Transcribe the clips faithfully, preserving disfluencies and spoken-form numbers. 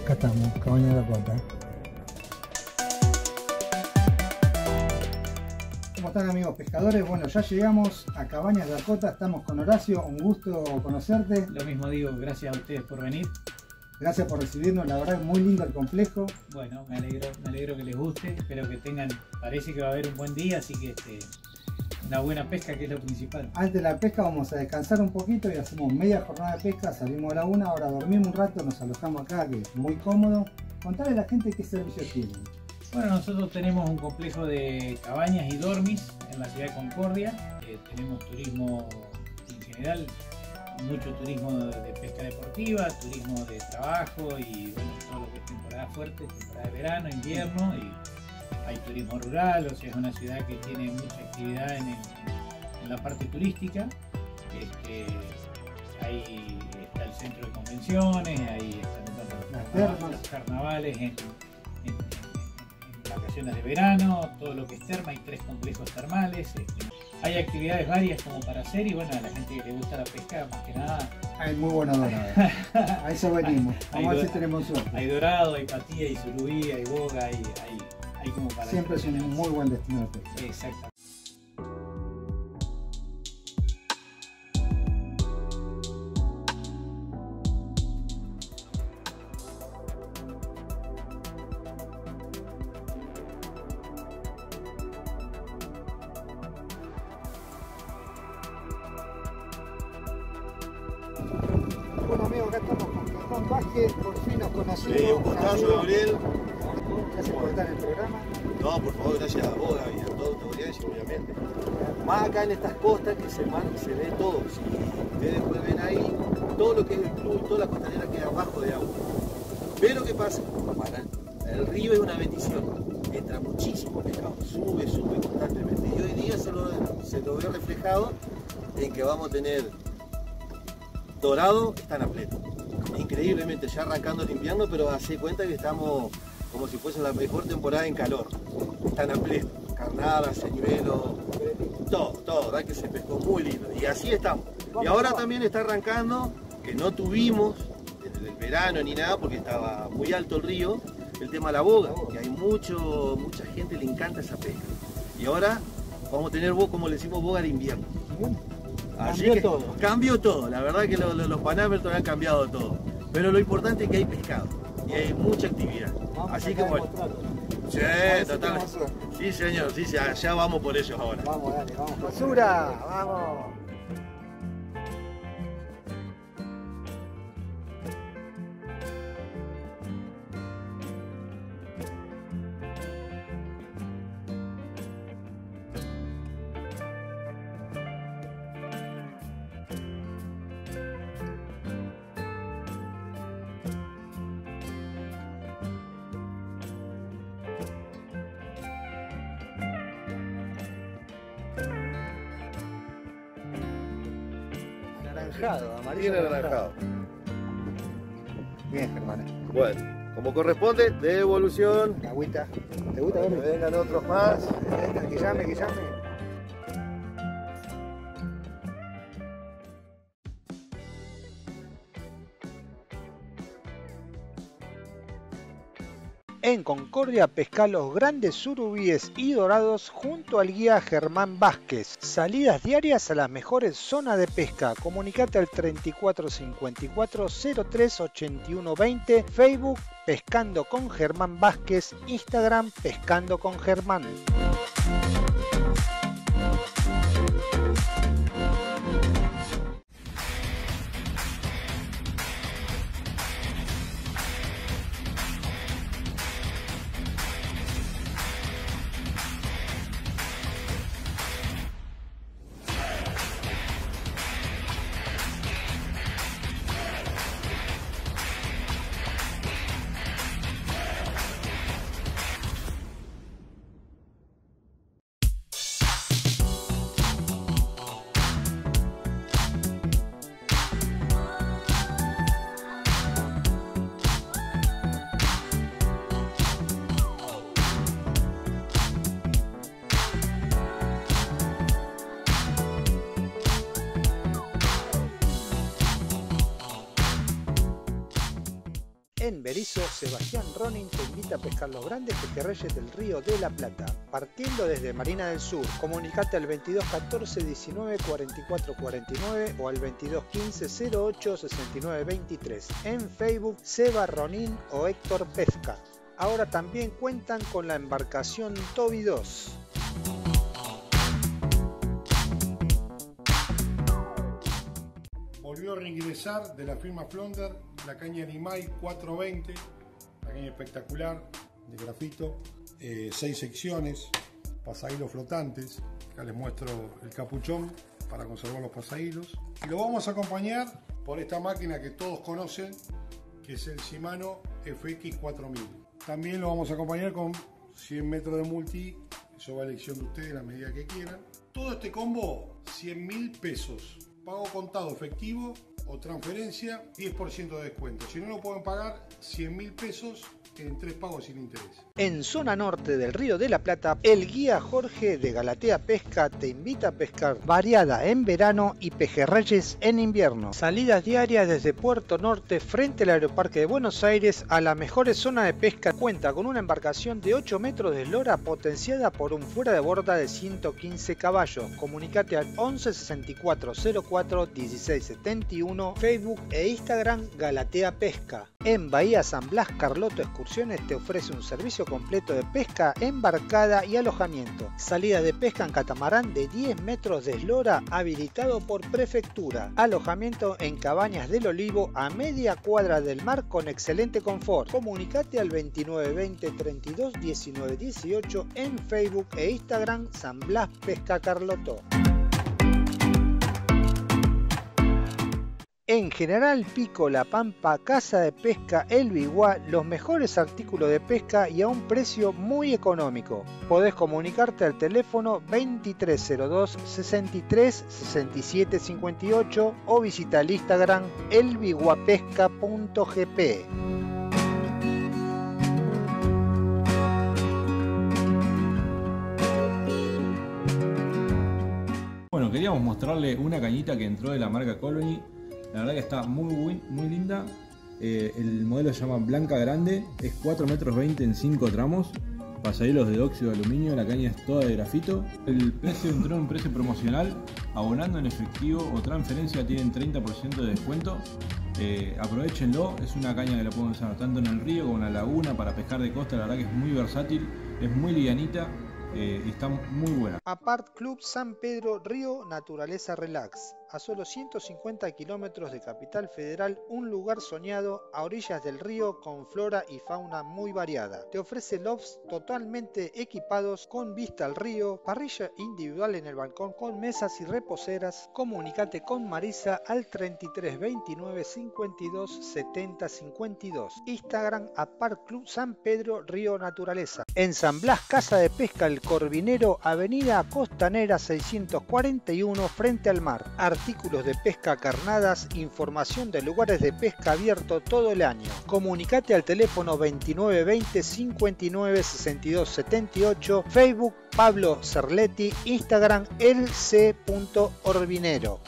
Acá estamos, Cabañas Dakota. ¿Cómo están, amigos pescadores? Bueno, ya llegamos a Cabañas Dakota, estamos con Horacio, un gusto conocerte. Lo mismo digo, gracias a ustedes por venir. Gracias por recibirnos, la verdad es muy lindo el complejo. Bueno, me alegro, me alegro que les guste, espero que tengan, parece que va a haber un buen día, así que este, una buena pesca, que es lo principal. Antes de la pesca vamos a descansar un poquito y hacemos media jornada de pesca, salimos a la una, ahora dormimos un rato, nos alojamos acá, que es muy cómodo. Contale a la gente qué servicios tienen. Bueno, nosotros tenemos un complejo de cabañas y dormis en la ciudad de Concordia. Eh, tenemos turismo en general, mucho turismo de pesca deportiva, turismo de trabajo y bueno, todo lo que es temporada fuerte, temporada de verano, invierno, y hay turismo rural, o sea, es una ciudad que tiene mucha actividad en, el, en la parte turística. Este, ahí está el centro de convenciones, ahí están los carnavales, los carnavales en, en, en, en vacaciones de verano, todo lo que es terma, hay tres complejos termales. Este, hay actividades varias como para hacer y bueno, a la gente que le gusta la pesca, más que nada. Hay muy buena dorada. A eso venimos. Vamos a ver si tenemos suerte. Hay dorado, hay patilla, hay surubí, hay boga, hay, hay, hay como para... Siempre es un muy buen destino de pesca. Exacto. Bueno, amigos, acá estamos con Germán Vázquez, por fin nos conocimos. Sí, un gustazo, Gabriel. Gracias por estar en el programa. No, por favor, gracias a vos, Gaby, a toda tu audiencia, obviamente. Más acá en estas costas que se, man, se ve todo. Si ustedes pueden ver ahí, todo lo que es el club, toda la costanera queda abajo de agua. Pero ¿qué pasa? Para el río es una bendición. Entra muchísimo pescado, sube, sube constantemente. Y hoy día se lo, se lo veo reflejado en que vamos a tener dorado, están a pleno. Increíblemente, ya arrancando el invierno, pero hace cuenta que estamos como si fuese la mejor temporada en calor. Están a pleno. Carnadas, señuelos, todo, todo, ¿verdad? Que se pescó muy lindo. Y así estamos. Y ahora también está arrancando, que no tuvimos desde el verano ni nada, porque estaba muy alto el río, el tema de la boga, que hay mucho, mucha gente le encanta esa pesca. Y ahora vamos a tener, como le decimos, boga de invierno. Así Cambió que todo. Cambió todo, la verdad que lo, lo, los Panamerton han cambiado todo. Pero lo importante es que hay pescado y hay mucha actividad. Vamos Así a que bueno. Sí, total. Sí, señor, sí, ya, ya vamos por ellos ahora. Vamos, dale, vamos. Basura, vamos. Anaranjado, amarillo. Bien anaranjado. Bien, Germán. Bueno, como corresponde, devolución. Agüita. ¿Te gusta, Que Gabriel? vengan otros más. Que llame, que llame. En Concordia pesca los grandes surubíes y dorados junto al guía Germán Vázquez. Salidas diarias a las mejores zonas de pesca. Comunicate al treinta y cuatro cincuenta y cuatro cero tres ochenta y uno veinte, Facebook Pescando con Germán Vázquez, Instagram Pescando con Germán. En Berisso, Sebastián Ronin te invita a pescar los grandes pejerreyes del Río de la Plata. Partiendo desde Marina del Sur, comunicate al veintidós catorce diecinueve cuarenta y cuatro cuarenta y nueve o al veintidós quince cero ocho sesenta y nueve veintitrés. En Facebook, Seba Ronin o Héctor Pesca. Ahora también cuentan con la embarcación Toby dos. Volvió a reingresar de la firma Flonder la caña Nimai cuatrocientos veinte, una caña espectacular de grafito, eh, seis secciones, pasahilos flotantes. Acá les muestro el capuchón para conservar los pasahilos. Y lo vamos a acompañar por esta máquina que todos conocen, que es el Shimano F X cuatro mil. También lo vamos a acompañar con cien metros de multi, eso va a elección de ustedes, la medida que quieran. Todo este combo, cien mil pesos. Pago contado efectivo o transferencia, diez por ciento de descuento. Si no lo pueden pagar, cien mil pesos en tres pagos sin interés. En zona norte del Río de la Plata, el guía Jorge de Galatea Pesca te invita a pescar variada en verano y pejerreyes en invierno. Salidas diarias desde Puerto Norte frente al Aeroparque de Buenos Aires a la mejor zona de pesca. Cuenta con una embarcación de ocho metros de eslora potenciada por un fuera de borda de ciento quince caballos. Comunicate al once sesenta y cuatro cero cuatro dieciséis setenta y uno, Facebook e Instagram Galatea Pesca. En Bahía San Blas, Carlotto Excursiones te ofrece un servicio completo de pesca, embarcada y alojamiento. Salida de pesca en catamarán de diez metros de eslora habilitado por prefectura. Alojamiento en Cabañas del Olivo a media cuadra del mar con excelente confort. Comunicate al veintinueve veinte treinta y dos diecinueve dieciocho en Facebook e Instagram San Blas Pesca Carlotto. En General Pico, La Pampa, Casa de Pesca El Biguá, los mejores artículos de pesca y a un precio muy económico. Podés comunicarte al teléfono veintitrés cero dos sesenta y tres sesenta y siete cincuenta y ocho o visita el Instagram elbiguapesca punto g p. Bueno, queríamos mostrarle una cañita que entró de la marca Colony. La verdad que está muy, muy, muy linda. Eh, el modelo se llama Blanca Grande, es cuatro metros veinte en cinco tramos, pasahilos de óxido de aluminio, la caña es toda de grafito. El precio entró en un precio promocional, abonando en efectivo o transferencia tienen treinta por ciento de descuento. Eh, aprovechenlo, es una caña que la pueden usar tanto en el río como en la laguna para pescar de costa. La verdad que es muy versátil, es muy livianita. Eh, está muy buena. Apart Club San Pedro Río Naturaleza Relax. A solo ciento cincuenta kilómetros de Capital Federal, un lugar soñado a orillas del río con flora y fauna muy variada. Te ofrece lofts totalmente equipados con vista al río, parrilla individual en el balcón con mesas y reposeras. Comunicate con Marisa al treinta y tres veintinueve cincuenta y dos setenta cincuenta y dos. Instagram Apart Club San Pedro Río Naturaleza. En San Blas, Casa de Pesca El Corvinero, Avenida Costanera seiscientos cuarenta y uno frente al mar. Artículos de pesca, carnadas, información de lugares de pesca abierto todo el año. Comunicate al teléfono veintinueve veinte cincuenta y nueve sesenta y dos setenta y ocho, Facebook Pablo Cerletti, Instagram el c punto orvinero.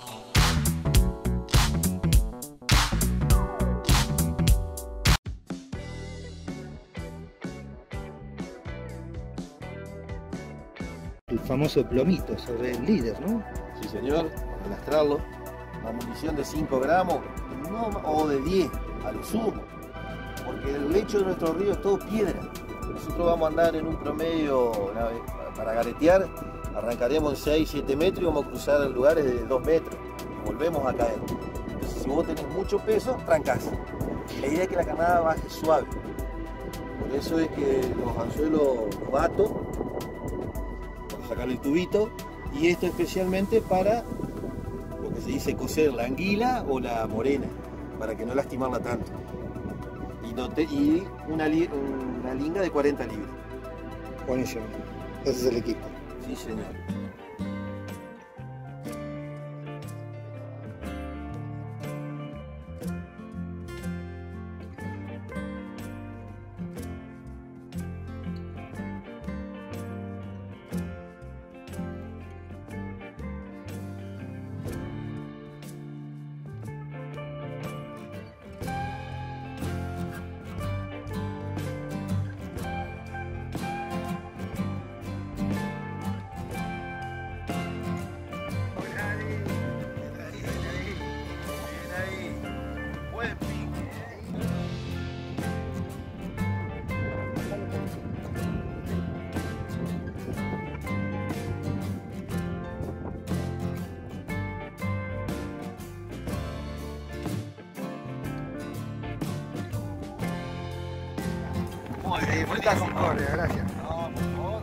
El famoso plomito sobre el líder, ¿no? Sí, señor, para lastrarlo. Una munición de cinco gramos no, o de diez, a lo sumo. Porque el lecho de nuestro río es todo piedra. Nosotros vamos a andar en un promedio una vez, para garetear, arrancaremos en seis siete metros y vamos a cruzar lugares de dos metros. Y volvemos a caer. Entonces, si vos tenés mucho peso, trancás. La idea es que la carnada baje suave. Por eso es que los anzuelos los bato, para sacarle el tubito, y esto especialmente para lo que se dice cocer la anguila o la morena, para que no lastimarla tanto. Y, no te, y una, li, una linga de cuarenta libras. Buenísimo. Ese es el equipo. Sí, señor. Muy bien, Disfruta Concordia, gracias. No, por favor.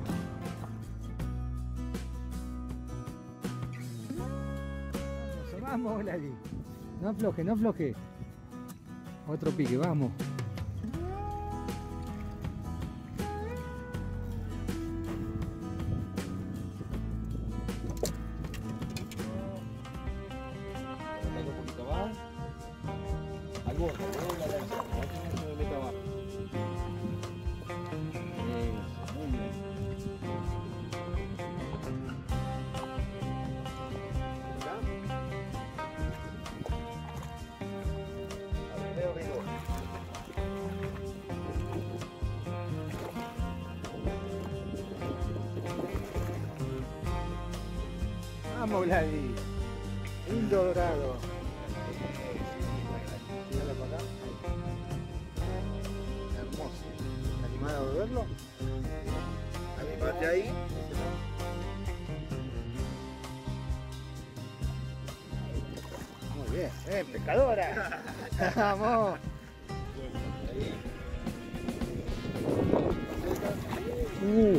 Vamos, Lali. No afloje, no afloje. Otro pique, vamos. Un poquito más. Al borde, no la lanza, no se me meta abajo. Eso, muy bien. Vamos, Lali. Lindo dorado. Tíralo para acá. Hermoso. ¿Te animás a volverlo? Animate ahí. Muy bien, eh, pescadora. Vamos. Uh,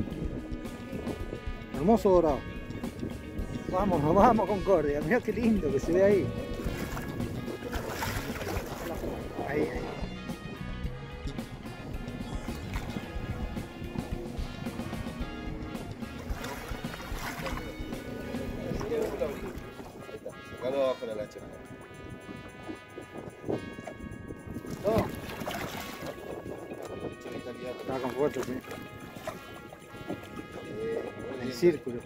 hermoso dorado. Vamos, vamos Concordia, mirá qué lindo que se ve ahí. Ahí, ahí. Sacalo abajo de la lancha. Oh. Está con fuerza, sí. El círculo.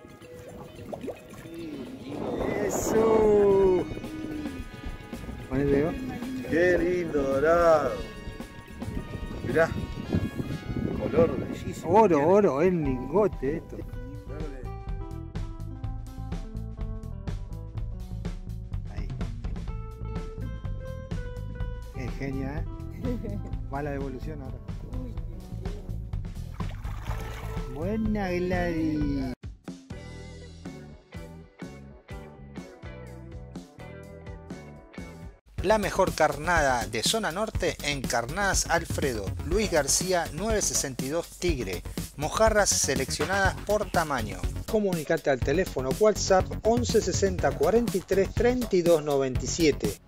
Eso. Pon el dedo. Qué lindo dorado. Mirá. Color bellísimo. Oro, oro, es lingote esto. Ahí. Qué genia, ¿eh? Va la devolución ahora. Buena, Gladys. La mejor carnada de zona norte en Carnadas Alfredo, Luis García nueve sesenta y dos Tigre, mojarras seleccionadas por tamaño. Comunicate al teléfono WhatsApp once sesenta cuarenta y tres treinta y dos noventa y siete.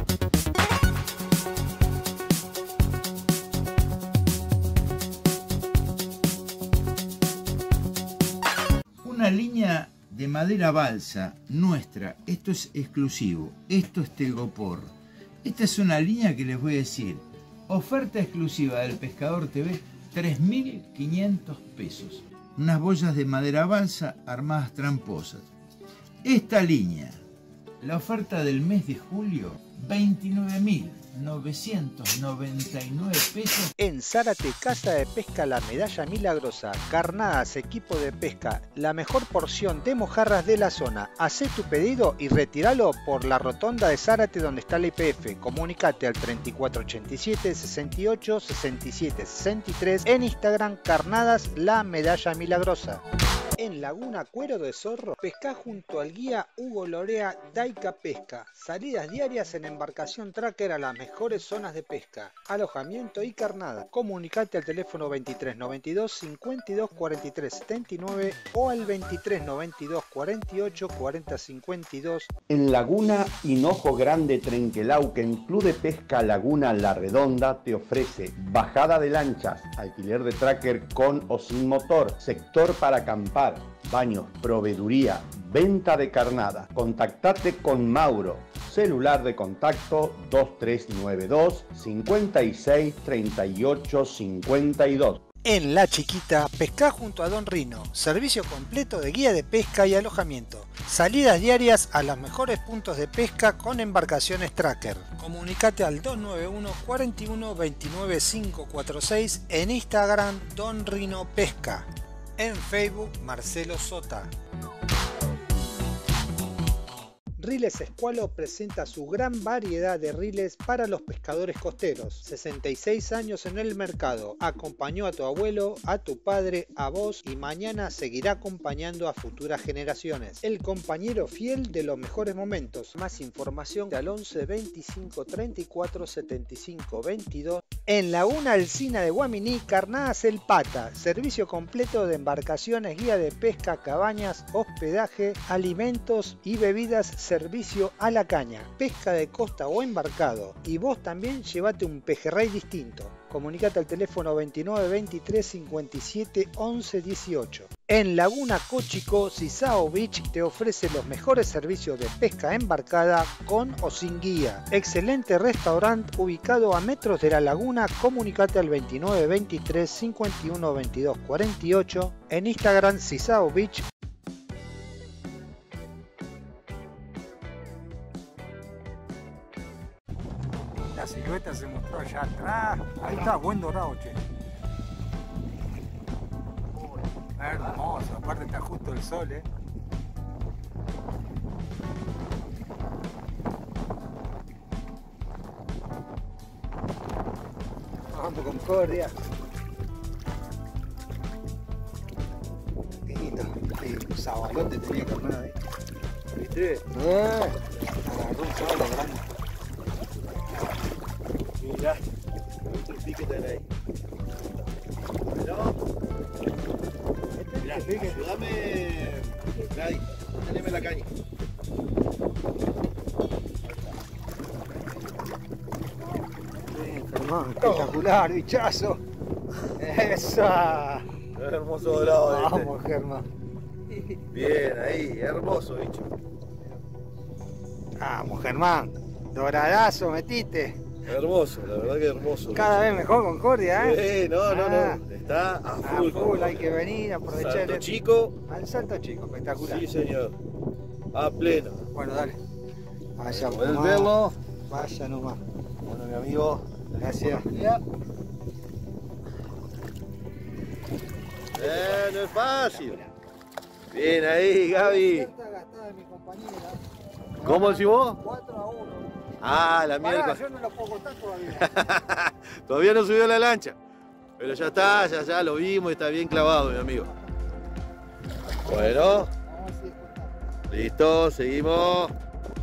Una línea de madera balsa nuestra, esto es exclusivo, esto es Telgopor. Esta es una línea que les voy a decir, oferta exclusiva del Pescador T V, tres mil quinientos pesos. Unas boyas de madera balsa armadas tramposas. Esta línea, la oferta del mes de julio, veintinueve mil novecientos noventa y nueve pesos. En Zárate, Casa de Pesca La Medalla Milagrosa, carnadas, equipo de pesca, la mejor porción de mojarras de la zona. Hacé tu pedido y retíralo por la rotonda de Zárate donde está la I P F. Comunicate al treinta y cuatro ochenta y siete, sesenta y ocho, sesenta y siete, sesenta y tres, en Instagram Carnadas La Medalla Milagrosa. En Laguna Cuero de Zorro, pescá junto al guía Hugo Lorea Daica Pesca. Salidas diarias en embarcación tracker a las mejores zonas de pesca, alojamiento y carnada. Comunicate al teléfono veintitrés noventa y dos, cincuenta y dos cuarenta y tres setenta y nueve o al veintitrés noventa y dos cuarenta y ocho cuarenta cincuenta y dos. En Laguna Hinojo Grande Trenquelauquen, Club de Pesca Laguna La Redonda te ofrece bajada de lanchas, alquiler de tracker con o sin motor, sector para acampar, baños, proveeduría, venta de carnada. Contactate con Mauro, celular de contacto dos tres nueve dos, cincuenta y seis, treinta y ocho, cincuenta y dos. En La Chiquita, pescá junto a Don Rino, servicio completo de guía de pesca y alojamiento. Salidas diarias a los mejores puntos de pesca con embarcaciones tracker. Comunicate al dos nueve uno, cuarenta y uno, veintinueve, quinientos cuarenta y seis, en Instagram Don Rino Pesca. En Facebook Marcelo Sota. Riles Escualo presenta su gran variedad de riles para los pescadores costeros. sesenta y seis años en el mercado. Acompañó a tu abuelo, a tu padre, a vos y mañana seguirá acompañando a futuras generaciones. El compañero fiel de los mejores momentos. Más información al once veinticinco treinta y cuatro setenta y cinco veintidós En Laguna Alsina de Guaminí, Carnadas El Pata, servicio completo de embarcaciones, guía de pesca, cabañas, hospedaje, alimentos y bebidas, servicio a la caña, pesca de costa o embarcado. Y vos también llevate un pejerrey distinto. Comunicate al teléfono veintinueve veintitrés cincuenta y siete once dieciocho. En Laguna Cochico, Sisao Beach te ofrece los mejores servicios de pesca embarcada con o sin guía. Excelente restaurante ubicado a metros de la laguna. Comunicate al veintinueve veintitrés cincuenta y uno veintidós cuarenta y ocho. En Instagram Sisao Beach. La silueta se mostró allá atrás. Ahí está, buen dorado, che. Hermoso, aparte está justo el sol, eh. Vamos, Concordia. Qué lindo. Sí, un sabalote tenía carnada ahí. ¿Viste? Ah, agarró un sabalo grande. Mirá, otro piquete ahí. Pero, mirá, ayúdame, Gladys, teneme la caña. Germán, espectacular, bichazo. Esa. Hermoso dorado. Vamos, este. Germán. Bien, ahí, hermoso bicho. Vamos, Germán. Doradazo, metiste. Hermoso, la verdad que hermoso. Cada vez mejor Concordia, ¿eh? Sí, no, no, Ah. no. Está a full. A full, hay que venir, aprovechar Salto el chico. al salto chico, espectacular. Sí, señor. A pleno. Bueno, dale. Vaya ¿Puedes nomás. verlo? Vaya nomás. Bueno, mi amigo. Gracias. Ya. Eh, no es fácil. Bien ahí, Gaby. ¿Cómo decís vos? cuatro a uno. Ah, la Pará, mierda. yo no lo puedo contar todavía. Todavía no subió la lancha. Pero ya está, ya, ya lo vimos y está bien clavado, mi amigo. Bueno. Listo, seguimos.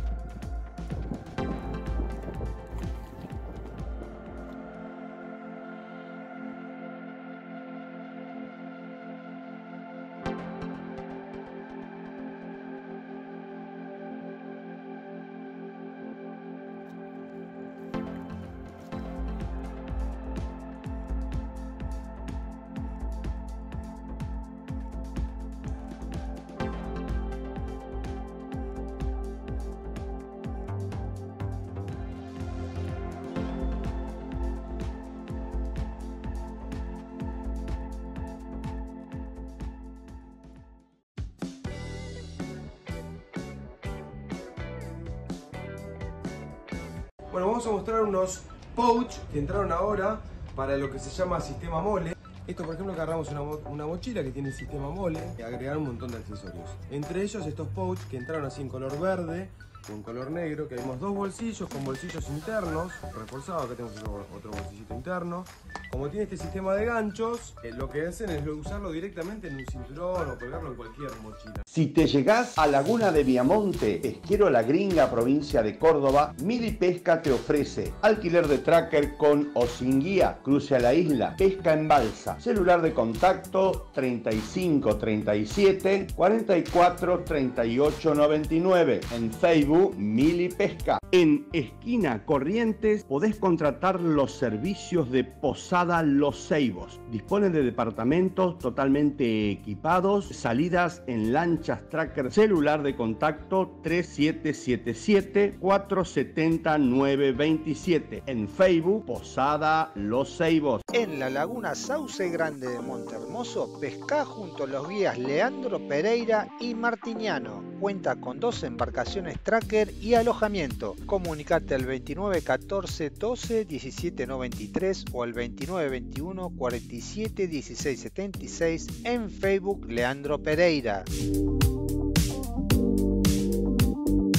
Bueno, vamos a mostrar unos pouch que entraron ahora para lo que se llama sistema mole. Esto, por ejemplo, agarramos una, mo una mochila que tiene el sistema mole y agregar un montón de accesorios. Entre ellos estos pouch que entraron así en color verde con color negro, que vemos dos bolsillos con bolsillos internos reforzados. Acá tenemos otro, otro bolsillito interno. Como tiene este sistema de ganchos, eh, lo que hacen es usarlo directamente en un cinturón o colgarlo en cualquier mochila. Si te llegás a Laguna de Viamonte, Esquero La Gringa, provincia de Córdoba, Mili Pesca te ofrece alquiler de tracker con o sin guía, cruce a la isla, pesca en balsa, celular de contacto treinta y cinco treinta y siete cuarenta y cuatro treinta y ocho noventa y nueve, en Facebook Mili Pesca. En esquina Corrientes podés contratar los servicios de Posada Los Ceibos. Dispone de departamentos totalmente equipados, salidas en lanchas tracker, celular de contacto tres siete siete siete cuatro siete cero nueve dos siete. En Facebook Posada Los Ceibos. En la laguna Sauce Grande de Montehermoso, pescá junto a los guías Leandro Pereira y Martiniano. Cuenta con dos embarcaciones tracker y alojamiento. Comunicate al veintinueve catorce doce diecisiete noventa y tres o al veintinueve veintiuno cuarenta y siete dieciséis setenta y seis en Facebook Leandro Pereira.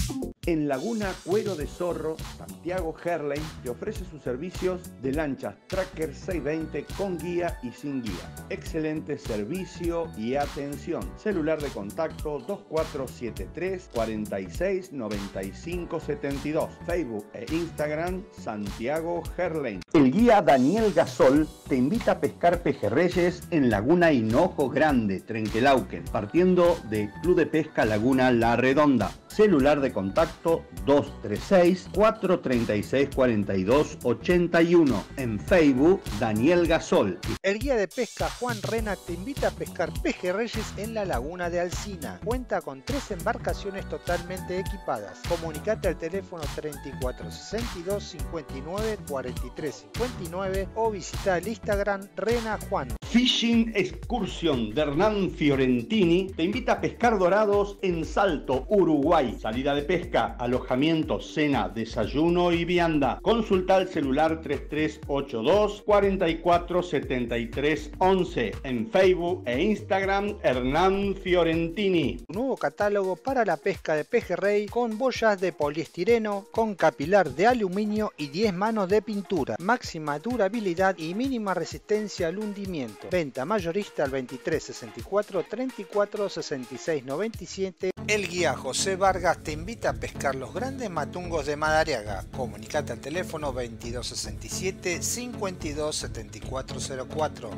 En Laguna Cuero de Zorro, Santiago Herlein te ofrece sus servicios de lanchas Tracker seiscientos veinte con guía y sin guía. Excelente servicio y atención. Celular de contacto dos cuatro siete tres, cuatro seis nueve cinco siete dos. Facebook e Instagram Santiago Herlein. El guía Daniel Gasol te invita a pescar pejerreyes en Laguna Hinojo Grande, Trenquelauquen, partiendo de Club de Pesca Laguna La Redonda. Celular de contacto dos tres seis, cuatro tres seis, cuatro dos ocho uno. En Facebook, Daniel Gasol. El guía de pesca Juan Rena te invita a pescar pejerreyes en la laguna de Alsina. Cuenta con tres embarcaciones totalmente equipadas. Comunicate al teléfono treinta y cuatro sesenta y dos, cincuenta y nueve, cuarenta y tres cincuenta y nueve o visita el Instagram Rena Juan. Fishing Excursion de Hernán Fiorentini te invita a pescar dorados en Salto, Uruguay. Salida de pesca, alojamiento, cena, desayuno y vianda. Consulta al celular tres tres ocho dos, cuatro cuatro siete tres once. En Facebook e Instagram Hernán Fiorentini. Un nuevo catálogo para la pesca de pejerrey con boyas de poliestireno, con capilar de aluminio y diez manos de pintura. Máxima durabilidad y mínima resistencia al hundimiento. Venta mayorista al veintitrés sesenta y cuatro, treinta y cuatro, sesenta y seis noventa y siete. El guía José Vargas te invita a pescar los grandes matungos de Madariaga. Comunicate al teléfono veintidós sesenta y siete, cincuenta y dos setenta y cuatro cero cuatro.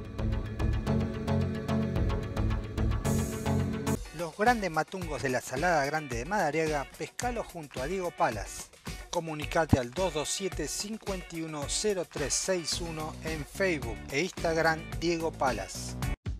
Los grandes matungos de la Salada Grande de Madariaga, pescalos junto a Diego Palas. Comunicate al dos dos siete, cincuenta y uno, cero tres seis uno en Facebook e Instagram Diego Palas.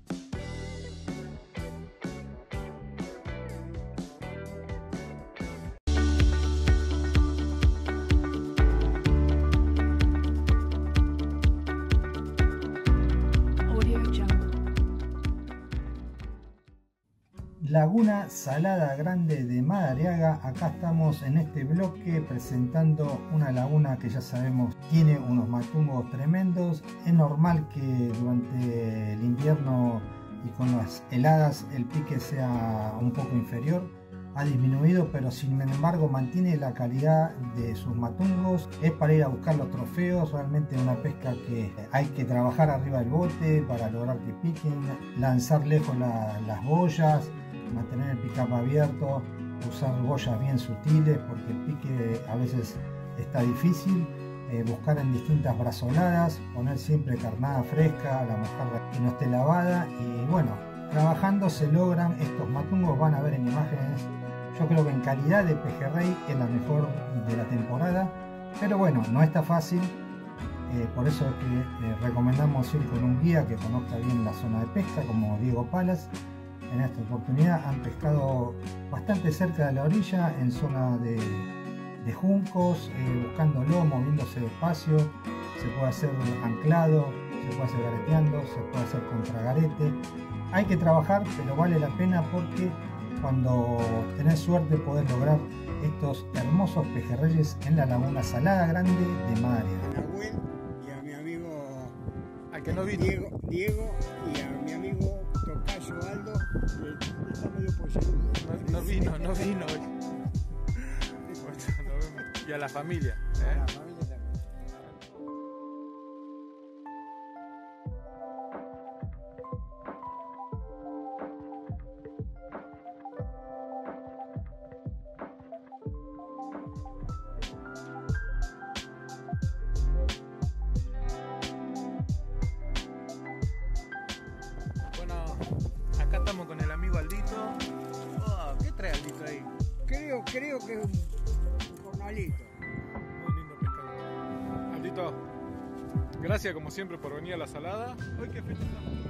Laguna Salada Grande de Madariaga. Acá estamos en este bloque presentando una laguna que ya sabemos tiene unos matungos tremendos. Es normal que durante el invierno y con las heladas el pique sea un poco inferior. Ha disminuido, pero sin embargo mantiene la calidad de sus matungos. Es para ir a buscar los trofeos, realmente una pesca que hay que trabajar arriba del bote para lograr que piquen, lanzar lejos la, las boyas, mantener el pick-up abierto, usar boyas bien sutiles porque el pique a veces está difícil, eh, buscar en distintas brazoladas, poner siempre carnada fresca, la mojarra que no esté lavada y bueno, trabajando se logran estos matungos. Van a ver en imágenes, yo creo que en calidad de pejerrey es la mejor de la temporada, pero bueno, no está fácil, eh, por eso es que eh, recomendamos ir con un guía que conozca bien la zona de pesca como Diego Palas. En esta oportunidad han pescado bastante cerca de la orilla, en zona de, de juncos, eh, buscando lomo, moviéndose despacio. Se puede hacer anclado, se puede hacer gareteando, se puede hacer contra garete. Hay que trabajar, pero vale la pena porque cuando tenés suerte podés lograr estos hermosos pejerreyes en la Laguna Salada Grande de Madariaga. A Nahuel y a mi amigo al que no vino. Diego, Diego y a mi amigo Tocayo Aldo, que está medio pollerudo. No, no vino, no vino hoy. Y a la familia. ¿eh? A la familia también. Acá estamos con el amigo Aldito. Oh, ¿qué trae Aldito ahí? Creo, creo que es un jornalito. Muy lindo pescado. Aldito, gracias como siempre por venir a la salada. Hoy qué fecha estamos.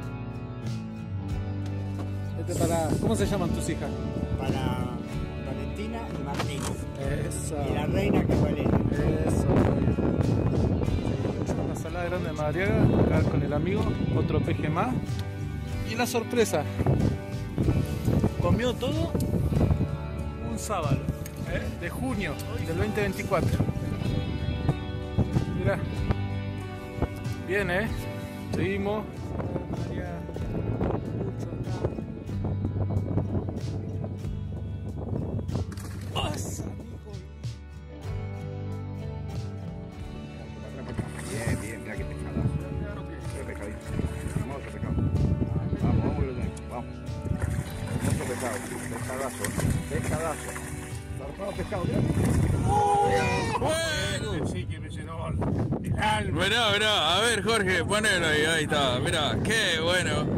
Para, ¿cómo se llaman tus hijas? Para Valentina y Martín. Eso. Y la reina que es Valeria. Eso. Una salada grande de madriaga, acá con el amigo, otro peje más. Y la sorpresa, comió todo un sábado, ¿eh? De junio del veinte veinticuatro. Mirá, bien, eh, seguimos. Bien, bien, mira qué pescadazo. Qué pescadito. Vamos a pescado. Vamos, vamos, vamos. Otro pescado, pescadazo, pescadazo. Zarpado pescado, mira. ¡Bueno! Sí, que me llenó el alma. Mirá, mirá, a ver Jorge, ponelo ahí, ahí está, mirá, qué bueno.